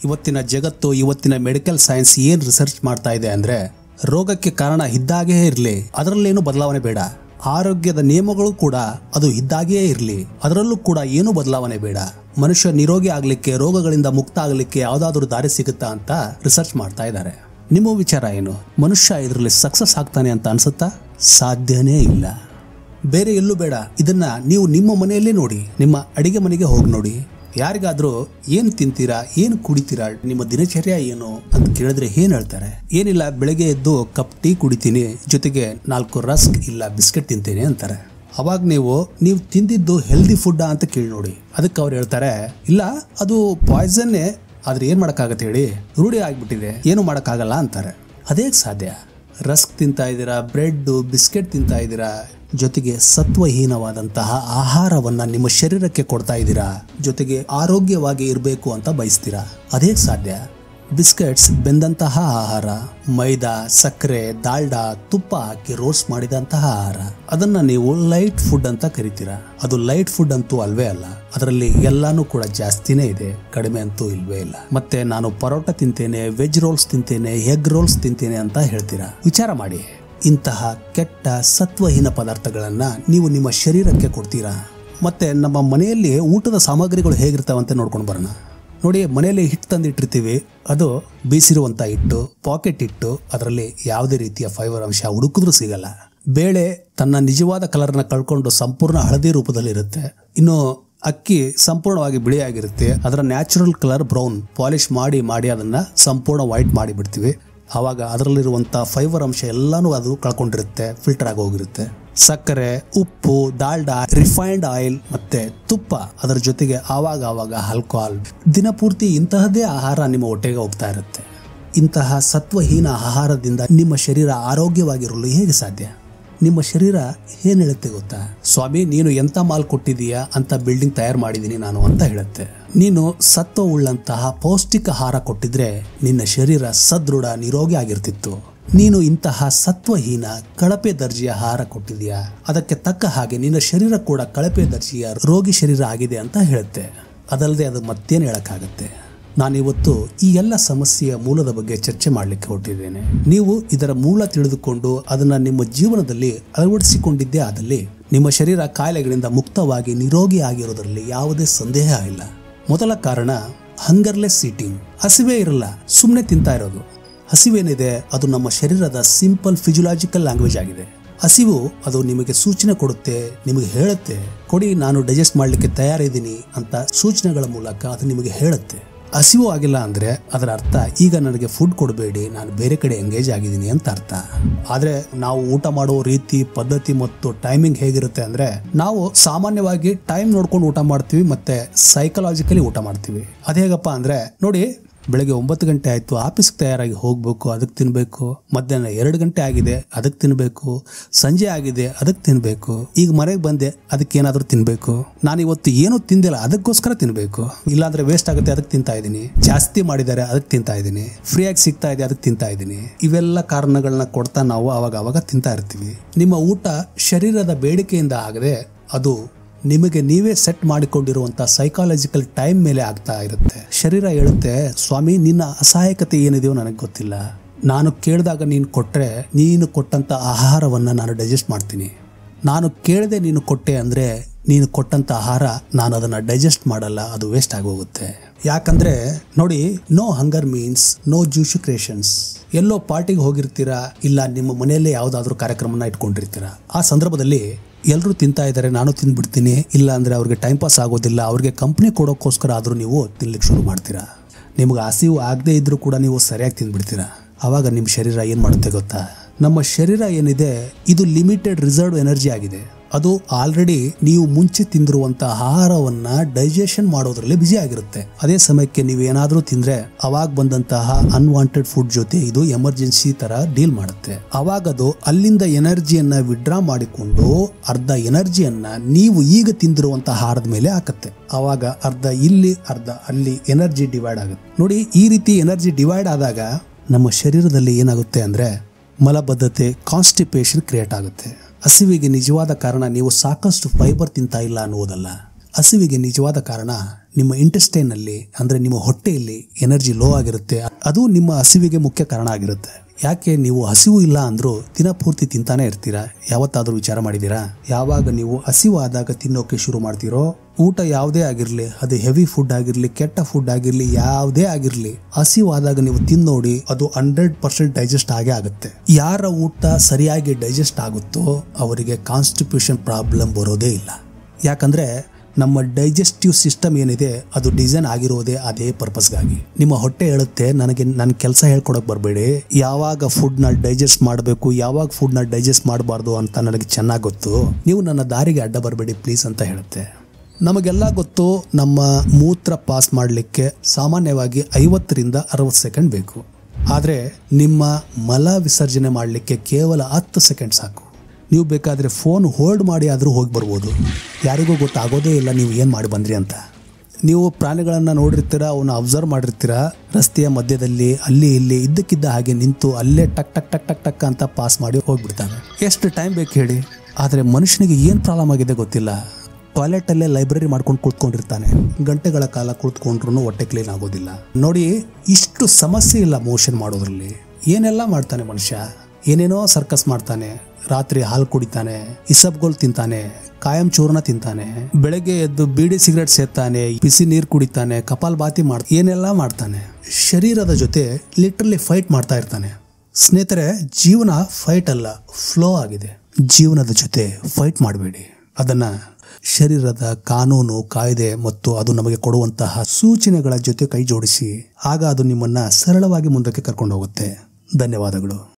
ಇವತ್ತಿನ ಜಗತ್ತು, ಇವತ್ತಿನ ಮೆಡಿಕಲ್ ಸೈನ್ಸ್ ಏನ್ ರಿಸರ್ಚ್ ಮಾಡ್ತಾ ಇದೆ ಅಂದ್ರೆ, ರೋಗಕ್ಕೆ ಕಾರಣ ಇದ್ದಾಗೇ ಇರಲಿ, ಅದರಲ್ಲೇನು ಬದಲಾವಣೆ ಬೇಡ. ಆರೋಗ್ಯದ ನಿಯಮಗಳು ಕೂಡ ಅದು ಇದ್ದಾಗೇ ಇರಲಿ, ಅದರಲ್ಲೂ ಕೂಡ ಏನು ಬದಲಾವಣೆ ಬೇಡ. ಮನುಷ್ಯ ನಿರೋಗಿ ಆಗ್ಲಿಕ್ಕೆ, ರೋಗಗಳಿಂದ ಮುಕ್ತ ಆಗ್ಲಿಕ್ಕೆ ಯಾವ್ದಾದ್ರು ದಾರಿ ಸಿಗುತ್ತಾ ಅಂತ ರಿಸರ್ಚ್ ಮಾಡ್ತಾ ಇದ್ದಾರೆ. ನಿಮ್ಮ ವಿಚಾರ ಏನು? ಮನುಷ್ಯ ಇದರಲ್ಲಿ ಸಕ್ಸಸ್ ಆಗ್ತಾನೆ ಅಂತ ಅನ್ಸುತ್ತಾ? ಸಾಧ್ಯನೇ ಇಲ್ಲ. ಬೇರೆ ಎಲ್ಲೂ ಬೇಡ. ಇದನ್ನ ನೀವು ನಿಮ್ಮ ಮನೆಯಲ್ಲೇ ನೋಡಿ, ನಿಮ್ಮ ಅಡಿಗೆ ಮನೆಗೆ ಹೋಗಿ ನೋಡಿ. ಯಾರಿಗಾದ್ರೂ ಏನ್ ತಿಂತೀರಾ, ಏನ್ ಕುಡಿತೀರಾ, ನಿಮ್ಮ ದಿನಚರ್ಯ ಏನು ಅಂತ ಕೇಳಿದ್ರೆ ಏನ್ ಹೇಳ್ತಾರೆ? ಏನಿಲ್ಲ, ಬೆಳಗ್ಗೆ ಎದ್ದು ಕಪ್ ಟೀ ಕುಡಿತೀನಿ, ಜೊತೆಗೆ 4 ರಸ್ಕ್ ಇಲ್ಲ ಬಿಸ್ಕೆಟ್ ತಿಂತೀನಿ ಅಂತಾರೆ. ಅವಾಗ ನೀವು ತಿಂದಿದ್ದು ಹೆಲ್ದಿ ಫುಡ್ ಅಂತ ಕೇಳಿ ನೋಡಿ. ಅದಕ್ಕೆ ಅವ್ರು ಹೇಳ್ತಾರೆ, ಇಲ್ಲ ಅದು ಪಾಯ್ಸನ್ನೇ, ಆದ್ರೆ ಏನ್ ಮಾಡಕ್ಕಾಗತ್ತೆ ಹೇಳಿ, ರೂಢಿ ಆಗ್ಬಿಟ್ಟಿದೆ, ಏನು ಮಾಡಕ್ಕಾಗಲ್ಲ ಅಂತಾರೆ. ಅದೇ ಸಾಧ್ಯ? ರಸ್ಕ್ ತಿಂತಾ ಇದ್ದೀರಾ, ಬ್ರೆಡ್ ಬಿಸ್ಕೆಟ್ ತಿಂತಾ ಇದ್ದೀರಾ, ಜೊತೆಗೆ ಸತ್ವಹೀನವಾದಂತಹ ಆಹಾರವನ್ನ ನಿಮ್ಮ ಶರೀರಕ್ಕೆ ಕೊಡ್ತಾ ಇದ್ದೀರಾ, ಜೊತೆಗೆ ಆರೋಗ್ಯವಾಗಿ ಇರಬೇಕು ಅಂತ ಬಯಸ್ತೀರಾ. ಅದೇ ಸಾಧ್ಯ? ಬಿಸ್ಕೆಟ್ಸ್ ಬೆಂದಂತಹ ಆಹಾರ, ಮೈದಾ, ಸಕ್ಕರೆ, ದಾಲ್ಡಾ, ತುಪ್ಪ ಹಾಕಿ ರೋಸ್ಟ್ ಮಾಡಿದಂತಹ ಆಹಾರ, ಅದನ್ನ ನೀವು ಲೈಟ್ ಫುಡ್ ಅಂತ ಕರಿತೀರಾ. ಅದು ಲೈಟ್ ಫುಡ್ ಅಂತೂ ಅಲ್ವೇ ಅಲ್ಲ. ಅದರಲ್ಲಿ ಎಲ್ಲಾನು ಕೂಡ ಜಾಸ್ತಿನೇ ಇದೆ, ಕಡಿಮೆ ಅಂತೂ ಇಲ್ವೇ ಇಲ್ಲ. ಮತ್ತೆ ನಾನು ಪರೋಟ ತಿಂತೇನೆ, ವೆಜ್ ರೋಲ್ಸ್ ತಿಂತೇನೆ, ಎಗ್ ರೋಲ್ಸ್ ತಿಂತೇನೆ ಅಂತ ಹೇಳ್ತೀರಾ. ವಿಚಾರ ಮಾಡಿ, ಇಂತಹ ಕೆಟ್ಟ ಸತ್ವಹೀನ ಪದಾರ್ಥಗಳನ್ನ ನೀವು ನಿಮ್ಮ ಶರೀರಕ್ಕೆ ಕೊಡ್ತೀರಾ. ಮತ್ತೆ ನಮ್ಮ ಮನೆಯಲ್ಲಿ ಊಟದ ಸಾಮಗ್ರಿಗಳು ಹೇಗಿರ್ತಾವಂತೆ ನೋಡ್ಕೊಂಡು ಬರೋಣ. ನೋಡಿ, ಮನೆಯಲ್ಲಿ ಹಿಟ್ಟು ತಂದಿಟ್ಟಿರ್ತೀವಿ, ಅದು ಬೀಸಿರುವಂತ ಹಿಟ್ಟು, ಪಾಕೆಟ್ ಹಿಟ್ಟು, ಅದರಲ್ಲಿ ಯಾವುದೇ ರೀತಿಯ ಫೈಬರ್ ಅಂಶ ಹುಡುಕಿದ್ರೂ ಸಿಗಲ್ಲ. ಬೇಳೆ ತನ್ನ ನಿಜವಾದ ಕಲರ್ನ ಕಳ್ಕೊಂಡು ಸಂಪೂರ್ಣ ಹಳದಿ ರೂಪದಲ್ಲಿ ಇರುತ್ತೆ. ಇನ್ನು ಅಕ್ಕಿ ಸಂಪೂರ್ಣವಾಗಿ ಬಿಳಿಯಾಗಿರುತ್ತೆ, ಅದರ ನ್ಯಾಚುರಲ್ ಕಲರ್ ಬ್ರೌನ್. ಪಾಲಿಶ್ ಮಾಡಿ ಅದನ್ನ ಸಂಪೂರ್ಣ ವೈಟ್ ಮಾಡಿ ಬಿಡ್ತೀವಿ. ಆವಾಗ ಅದರಲ್ಲಿರುವಂತ ಫೈಬರ್ ಅಂಶ ಎಲ್ಲಾನು ಅದು ಕಳ್ಕೊಂಡಿರುತ್ತೆ, ಫಿಲ್ಟರ್ ಆಗಿ ಹೋಗಿರುತ್ತೆ. ಸಕ್ಕರೆ, ಉಪ್ಪು, ಡಾಲ್ಡಾ, ರಿಫೈನ್ಡ್ ಆಯಿಲ್ ಮತ್ತೆ ತುಪ್ಪ, ಅದರ ಜೊತೆಗೆ ಆವಾಗ ಆಲ್ಕೋಹಾಲ್, ದಿನಪೂರ್ತಿ ಇಂತಹದ್ದೇ ಆಹಾರ ನಿಮ್ಮ ಹೊಟ್ಟೆಗೆ ಹೋಗ್ತಾ ಇರುತ್ತೆ. ಇಂತಹ ಸತ್ವಹೀನ ಆಹಾರದಿಂದ ನಿಮ್ಮ ಶರೀರ ಆರೋಗ್ಯವಾಗಿರಲು ಹೇಗೆ ಸಾಧ್ಯ? ನಿಮ್ಮ ಶರೀರ ಏನ್ ಹೇಳುತ್ತೆ ಗೊತ್ತಾ? ಸ್ವಾಮಿ, ನೀನು ಎಂತ ಮಾಲ್ ಕೊಟ್ಟಿದೀಯಾ ಅಂತ ಬಿಲ್ಡಿಂಗ್ ತಯಾರು ಮಾಡಿದೀನಿ ನಾನು ಅಂತ ಹೇಳುತ್ತೆ. ನೀನು ಸತ್ವ ಉಳ್ಳಂತಹ ಪೌಷ್ಟಿಕ ಆಹಾರ ಕೊಟ್ಟಿದ್ರೆ ನಿನ್ನ ಶರೀರ ಸದೃಢ, ನಿರೋಗಿ ಆಗಿರ್ತಿತ್ತು. ನೀನು ಇಂತಹ ಸತ್ವಹೀನ ಕಳಪೆ ದರ್ಜೆಯ ಆಹಾರ ಕೊಟ್ಟಿದೀಯಾ, ಅದಕ್ಕೆ ತಕ್ಕ ಹಾಗೆ ನಿನ್ನ ಶರೀರ ಕೂಡ ಕಳಪೆ ದರ್ಜೆಯ ರೋಗಿ ಶರೀರ ಆಗಿದೆ ಅಂತ ಹೇಳುತ್ತೆ. ಅದಲ್ಲದೆ ಅದು ಮತ್ತೇನು ಹೇಳಕ್ಕಾಗತ್ತೆ? ನಾನಿವತ್ತು ಈ ಎಲ್ಲ ಸಮಸ್ಯೆಯ ಮೂಲದ ಬಗ್ಗೆ ಚರ್ಚೆ ಮಾಡಲಿಕ್ಕೆ ಹೊರಟಿದ್ದೇನೆ. ನೀವು ಇದರ ಮೂಲ ತಿಳಿದುಕೊಂಡು ಅದನ್ನ ನಿಮ್ಮ ಜೀವನದಲ್ಲಿ ಅಳವಡಿಸಿಕೊಂಡಿದ್ದೇ ಆದಲ್ಲಿ ನಿಮ್ಮ ಶರೀರ ಕಾಯಿಲೆಗಳಿಂದ ಮುಕ್ತವಾಗಿ ನಿರೋಗಿ ಆಗಿರೋದ್ರಲ್ಲಿ ಯಾವುದೇ ಸಂದೇಹ ಇಲ್ಲ. ಮೊದಲ ಕಾರಣ ಹಂಗರ್ಲೆಸ್ ಈಟಿಂಗ್. ಹಸಿವೆ ಇರಲ್ಲ, ಸುಮ್ಮನೆ ತಿಂತಾ ಇರೋದು. ಹಸಿವೇನಿದೆ ಅದು ನಮ್ಮ ಶರೀರದ ಸಿಂಪಲ್ ಫಿಸಿಯೋಲಾಜಿಕಲ್ ಲ್ಯಾಂಗ್ವೇಜ್ ಆಗಿದೆ. ಹಸಿವು ಅದು ನಿಮಗೆ ಸೂಚನೆ ಕೊಡುತ್ತೆ, ನಿಮಗೆ ಹೇಳುತ್ತೆ, ಕೊಡಿ ನಾನು ಡೈಜೆಸ್ಟ್ ಮಾಡಲಿಕ್ಕೆ ತಯಾರಿದ್ದೀನಿ ಅಂತ ಸೂಚನೆಗಳ ಮೂಲಕ ಅದು ನಿಮಗೆ ಹೇಳುತ್ತೆ. ಹಸಿವು ಆಗಿಲ್ಲ ಅಂದ್ರೆ ಅದರ ಅರ್ಥ ಈಗ ನನಗೆ ಫುಡ್ ಕೊಡಬೇಡಿ, ನಾನು ಬೇರೆ ಕಡೆ ಎಂಗೇಜ್ ಆಗಿದ್ದೀನಿ ಅಂತ ಅರ್ಥ. ಆದ್ರೆ ನಾವು ಊಟ ಮಾಡೋ ರೀತಿ, ಪದ್ಧತಿ ಮತ್ತು ಟೈಮಿಂಗ್ ಹೇಗಿರುತ್ತೆ ಅಂದ್ರೆ, ನಾವು ಸಾಮಾನ್ಯವಾಗಿ ಟೈಮ್ ನೋಡ್ಕೊಂಡು ಊಟ ಮಾಡ್ತೀವಿ, ಮತ್ತೆ ಸೈಕಲಾಜಿಕಲಿ ಊಟ ಮಾಡ್ತೀವಿ. ಅದೇಗಪ್ಪ ಅಂದ್ರೆ ನೋಡಿ, ಬೆಳಗ್ಗೆ 9 ಗಂಟೆ ಆಯ್ತು, ಆಫೀಸ್ಗೆ ತಯಾರಾಗಿ ಹೋಗ್ಬೇಕು, ಅದಕ್ಕೆ ತಿನ್ಬೇಕು. ಮಧ್ಯಾಹ್ನ 2 ಗಂಟೆ ಆಗಿದೆ, ಅದಕ್ಕೆ ತಿನ್ಬೇಕು. ಸಂಜೆ ಆಗಿದೆ, ಅದಕ್ಕೆ ತಿನ್ಬೇಕು. ಈಗ ಮನೆಗೆ ಬಂದೆ, ಅದಕ್ಕೆ ಏನಾದ್ರೂ ತಿನ್ಬೇಕು. ನಾನು ಇವತ್ತು ಏನು ತಿಂದಿಲ್ಲ, ಅದಕ್ಕೋಸ್ಕರ ತಿನ್ಬೇಕು. ಇಲ್ಲಾಂದ್ರೆ ವೇಸ್ಟ್ ಆಗುತ್ತೆ, ಅದಕ್ಕೆ ತಿಂತಾ ಇದ್ದೀನಿ. ಜಾಸ್ತಿ ಮಾಡಿದ್ದಾರೆ, ಅದಕ್ಕೆ ತಿಂತಾ ಇದ್ದೀನಿ. ಫ್ರೀಯಾಗಿ ಸಿಗ್ತಾ ಇದೆ, ಅದಕ್ಕೆ ತಿಂತಾ ಇದ್ದೀನಿ. ಇವೆಲ್ಲ ಕಾರಣಗಳನ್ನ ಕೊಡ್ತಾ ನಾವು ಅವಾಗ ತಿಂತಾ ಇರ್ತೀವಿ. ನಿಮ್ಮ ಊಟ ಶರೀರದ ಬೇಡಿಕೆಯಿಂದ ಆಗದೆ, ಅದು ನಿಮಗೆ ನೀವೇ ಸೆಟ್ ಮಾಡಿಕೊಂಡಿರುವಂತ ಸೈಕಾಲಜಿಕಲ್ ಟೈಮ್ ಮೇಲೆ ಆಗ್ತಾ ಇರುತ್ತೆ. ಶರೀರ ಹೇಳುತ್ತೆ, ಸ್ವಾಮಿ ನಿನ್ನ ಅಸಹಾಯಕತೆ ಏನಿದೆಯೋ ನನಗೆ ಗೊತ್ತಿಲ್ಲ, ನಾನು ಕೇಳಿದಾಗ ನೀನು ಕೊಟ್ರೆ ನೀನು ಕೊಟ್ಟಂತ ಆಹಾರವನ್ನ ನಾನು ಡೈಜೆಸ್ಟ್ ಮಾಡ್ತೀನಿ. ನಾನು ಕೇಳದೆ ನೀನು ಕೊಟ್ಟೆ ಅಂದ್ರೆ ನೀನು ಕೊಟ್ಟಂತ ಆಹಾರ ನಾನು ಅದನ್ನ ಡೈಜೆಸ್ಟ್ ಮಾಡಲ್ಲ, ಅದು ವೇಸ್ಟ್ ಆಗೋಗುತ್ತೆ. ಯಾಕಂದ್ರೆ ನೋಡಿ, ನೋ ಹಂಗರ್ ಮೀನ್ಸ್ ನೋ ಜ್ಯೂಸಿಕ್ರೇಷನ್ಸ್. ಎಲ್ಲೋ ಪಾರ್ಟಿಗೆ ಹೋಗಿರ್ತೀರಾ, ಇಲ್ಲ ನಿಮ್ಮ ಮನೆಯಲ್ಲೇ ಯಾವ್ದಾದ್ರು ಕಾರ್ಯಕ್ರಮನ ಇಟ್ಕೊಂಡಿರ್ತೀರಾ. ಆ ಸಂದರ್ಭದಲ್ಲಿ ಎಲ್ಲರೂ ತಿಂತಾ ಇದ್ದಾರೆ, ನಾನು ತಿಂದ್ಬಿಡ್ತೀನಿ, ಇಲ್ಲ ಅಂದ್ರೆ ಅವ್ರಿಗೆ ಟೈಮ್ ಪಾಸ್ ಆಗೋದಿಲ್ಲ, ಅವ್ರಿಗೆ ಕಂಪ್ನಿ ಕೊಡೋಕ್ಕೋಸ್ಕರ ಆದ್ರೂ ನೀವು ತಿನ್ಲಿಕ್ಕೆ ಶುರು ಮಾಡ್ತೀರಾ. ನಿಮ್ಗೆ ಹಸಿವು ಆಗದೆ ಇದ್ರೂ ಕೂಡ ನೀವು ಸರಿಯಾಗಿ ತಿಂದ್ಬಿಡ್ತೀರಾ. ಅವಾಗ ನಿಮ್ಮ ಶರೀರ ಏನ್ ಮಾಡುತ್ತೆ ಗೊತ್ತಾ? ನಮ್ಮ ಶರೀರ ಏನಿದೆ ಇದು ಲಿಮಿಟೆಡ್ ರಿಸರ್ವ್ ಎನರ್ಜಿ ಆಗಿದೆ. ಅದು ಆಲ್ರೆಡಿ ನೀವು ಮುಂಚೆ ತಿಂದಿರುವಂತಹ ಆಹಾರವನ್ನ ಡೈಜೆಷನ್ ಮಾಡೋದ್ರಲ್ಲಿ ಬಿಸಿ ಆಗಿರುತ್ತೆ. ಅದೇ ಸಮಯಕ್ಕೆ ನೀವು ಏನಾದ್ರೂ ತಿಂದ್ರೆ ಅವಾಗ ಬಂದಂತಹ ಅನ್ವಾಂಟೆಡ್ ಫುಡ್ ಜೊತೆ ಇದು ಎಮರ್ಜೆನ್ಸಿ ತರ ಡೀಲ್ ಮಾಡುತ್ತೆ. ಅವಾಗ ಅದು ಅಲ್ಲಿಂದ ಎನರ್ಜಿಯನ್ನ ವಿಡ್ರಾ ಮಾಡಿಕೊಂಡು ಅರ್ಧ ಎನರ್ಜಿಯನ್ನ ನೀವು ಈಗ ತಿಂದಿರುವಂತಹ ಆಹಾರದ ಮೇಲೆ ಹಾಕತ್ತೆ. ಅವಾಗ ಅರ್ಧ ಇಲ್ಲಿ ಅರ್ಧ ಅಲ್ಲಿ ಎನರ್ಜಿ ಡಿವೈಡ್ ಆಗುತ್ತೆ. ನೋಡಿ, ಈ ರೀತಿ ಎನರ್ಜಿ ಡಿವೈಡ್ ಆದಾಗ ನಮ್ಮ ಶರೀರದಲ್ಲಿ ಏನಾಗುತ್ತೆ ಅಂದ್ರೆ ಮಲಬದ್ಧತೆ, ಕಾನ್ಸ್ಟಿಪೇಷನ್ ಕ್ರಿಯೇಟ್ ಆಗುತ್ತೆ. ಹಸಿವಿಗೆ ನಿಜವಾದ ಕಾರಣ ನೀವು ಸಾಕಷ್ಟು ಫೈಬರ್ ತಿಂತಾ ಇಲ್ಲ ಅನ್ನುವುದಲ್ಲ, ಹಸಿವಿಗೆ ನಿಜವಾದ ಕಾರಣ ನಿಮ್ಮ ಇಂಟೆಸ್ಟೈನ್ ಅಲ್ಲಿ ಅಂದ್ರೆ ನಿಮ್ಮ ಹೊಟ್ಟೆಯಲ್ಲಿ ಎನರ್ಜಿ ಲೋ ಆಗಿರುತ್ತೆ. ಅದು ನಿಮ್ಮ ಹಸಿವಿಗೆ ಮುಖ್ಯ ಕಾರಣ ಆಗಿರುತ್ತೆ. ಯಾಕೆ ನೀವು ಹಸಿವು ಇಲ್ಲ ಅಂದ್ರೂ ದಿನಪೂರ್ತಿ ತಿಂತಾನೆ ಇರ್ತೀರಾ? ಯಾವತ್ತಾದ್ರೂ ವಿಚಾರ ಮಾಡಿದೀರಾ? ಯಾವಾಗ ನೀವು ಹಸಿವು ಆದಾಗ ತಿನ್ನೋಕೆ ಶುರು ಮಾಡ್ತೀರೋ, ಊಟ ಯಾವುದೇ ಆಗಿರ್ಲಿ, ಅದು ಹೆವಿ ಫುಡ್ ಆಗಿರ್ಲಿ, ಕೆಟ್ಟ ಫುಡ್ ಆಗಿರ್ಲಿ, ಯಾವುದೇ ಆಗಿರ್ಲಿ, ಹಸಿವು ಆದಾಗ ನೀವು ತಿನ್ನೋಡಿ, ಅದು 100% ಡೈಜೆಸ್ಟ್ ಆಗೇ ಆಗುತ್ತೆ. ಯಾರ ಊಟ ಸರಿಯಾಗಿ ಡೈಜೆಸ್ಟ್ ಆಗುತ್ತೋ ಅವರಿಗೆ ಕಾನ್ಸ್ಟಿಪ್ಯೂಷನ್ ಪ್ರಾಬ್ಲಮ್ ಬರೋದೇ ಇಲ್ಲ. ಯಾಕಂದ್ರೆ ನಮ್ಮ ಡೈಜೆಸ್ಟಿವ್ ಸಿಸ್ಟಮ್ ಏನಿದೆ ಅದು ಡಿಸೈನ್ ಆಗಿರೋದೇ ಅದೇ ಪರ್ಪಸ್ಗಾಗಿ. ನಿಮ್ಮ ಹೊಟ್ಟೆ ಹೇಳುತ್ತೆ, ನನ್ನ ಕೆಲಸ ಹೇಳ್ಕೊಡಕ್ ಬರಬೇಡಿ, ಯಾವಾಗ ಫುಡ್ನ ಡೈಜೆಸ್ಟ್ ಮಾಡಬೇಕು, ಯಾವಾಗ ಫುಡ್ನ ಡೈಜೆಸ್ಟ್ ಮಾಡಬಾರ್ದು ಅಂತ ನನಗೆ ಚೆನ್ನಾಗಿ ಗೊತ್ತು, ನೀವು ನನ್ನ ದಾರಿಗೆ ಅಡ್ಡ ಬರಬೇಡಿ ಪ್ಲೀಸ್ ಅಂತ ಹೇಳುತ್ತೆ. ನಮಗೆಲ್ಲ ಗೊತ್ತು, ನಮ್ಮ ಮೂತ್ರ ಪಾಸ್ ಮಾಡಲಿಕ್ಕೆ ಸಾಮಾನ್ಯವಾಗಿ 50ರಿಂದ 60 ಸೆಕೆಂಡ್ ಬೇಕು. ಆದರೆ ನಿಮ್ಮ ಮಲ ವಿಸರ್ಜನೆ ಮಾಡಲಿಕ್ಕೆ ಕೇವಲ 10 ಸೆಕೆಂಡ್ ಸಾಕು. ನೀವು ಬೇಕಾದರೆ ಫೋನ್ ಹೋಲ್ಡ್ ಮಾಡಿ ಆದರೂ ಹೋಗಿ ಬರ್ಬೋದು. ಯಾರಿಗೂ ಗೊತ್ತಾಗೋದೇ ಇಲ್ಲ ನೀವು ಏನು ಮಾಡಿ ಬಂದ್ರಿ ಅಂತ. ನೀವು ಪ್ರಾಣಿಗಳನ್ನು ನೋಡಿರ್ತೀರ, ಅವನ್ನ ಅಬ್ಸರ್ವ್ ಮಾಡಿರ್ತೀರ, ರಸ್ತೆಯ ಮಧ್ಯದಲ್ಲಿ ಅಲ್ಲಿ ಇಲ್ಲಿ ಇದ್ದಕ್ಕಿದ್ದ ಹಾಗೆ ನಿಂತು ಅಲ್ಲೇ ಟಕ್ ಟಕ್ ಟಕ್ ಟಕ್ ಟಕ್ ಅಂತ ಪಾಸ್ ಮಾಡಿ ಹೋಗ್ಬಿಡ್ತಾನೆ. ಎಷ್ಟು ಟೈಮ್ ಬೇಕು ಹೇಳಿ? ಆದರೆ ಮನುಷ್ಯನಿಗೆ ಏನು ಪ್ರಾಬ್ಲಮ್ ಆಗಿದೆ ಗೊತ್ತಿಲ್ಲ. ಟಾಯ್ಲೆಟಲ್ಲೇ ಲೈಬ್ರರಿ ಮಾಡ್ಕೊಂಡು ಕುಳಿತುಕೊಂಡಿರ್ತಾನೆ, ಗಂಟೆಗಳ ಕಾಲ ಕುಳಿತುಕೊಂಡ್ರು ಹೊಟ್ಟೆ ಕ್ಲೀನ್ ಆಗೋದಿಲ್ಲ. ನೋಡಿ, ಇಷ್ಟು ಸಮಸ್ಯೆ ಇಲ್ಲ ಮೋಷನ್ ಮಾಡೋದ್ರಲ್ಲಿ. ಏನೆಲ್ಲ ಮಾಡ್ತಾನೆ ಮನುಷ್ಯ, ಏನೇನೋ ಸರ್ಕಸ್ ಮಾಡ್ತಾನೆ, ರಾತ್ರಿ ಹಾಲು ಕುಡಿತಾನೆ, ಇಸಬ್ಗೋಲ್ ತಿಂತಾನೆ, ಕಾಯಂ ಚೂರ್ಣ ತಿಂತಾನೆ, ಬೆಳಗ್ಗೆ ಎದ್ದು ಬೀಡಿ ಸಿಗರೇಟ್ ಸೇರ್ತಾನೆ, ಬಿಸಿ ನೀರು ಕುಡಿತಾನೆ, ಕಪಾಲ್ ಬಾತಿ ಮಾಡ್ತಾನೆ, ಏನೆಲ್ಲ ಮಾಡ್ತಾನೆ. ಶರೀರದ ಜೊತೆ ಲಿಟ್ರಲಿ ಫೈಟ್ ಮಾಡ್ತಾ ಇರ್ತಾನೆ. ಸ್ನೇಹಿತರೆ, ಜೀವನ ಫೈಟ್ ಅಲ್ಲ, ಫ್ಲೋ ಆಗಿದೆ. ಜೀವನದ ಜೊತೆ ಫೈಟ್ ಮಾಡಬೇಡಿ. ಅದನ್ನ ಶರೀರದ ಕಾನೂನು, ಕಾಯ್ದೆ ಮತ್ತು ಅದು ನಮಗೆ ಕೊಡುವಂತಹ ಸೂಚನೆಗಳ ಜೊತೆ ಕೈ ಜೋಡಿಸಿ. ಆಗ ಅದು ನಿಮ್ಮನ್ನ ಸರಳವಾಗಿ ಮುಂದಕ್ಕೆ ಕರ್ಕೊಂಡು ಹೋಗುತ್ತೆ. ಧನ್ಯವಾದಗಳು.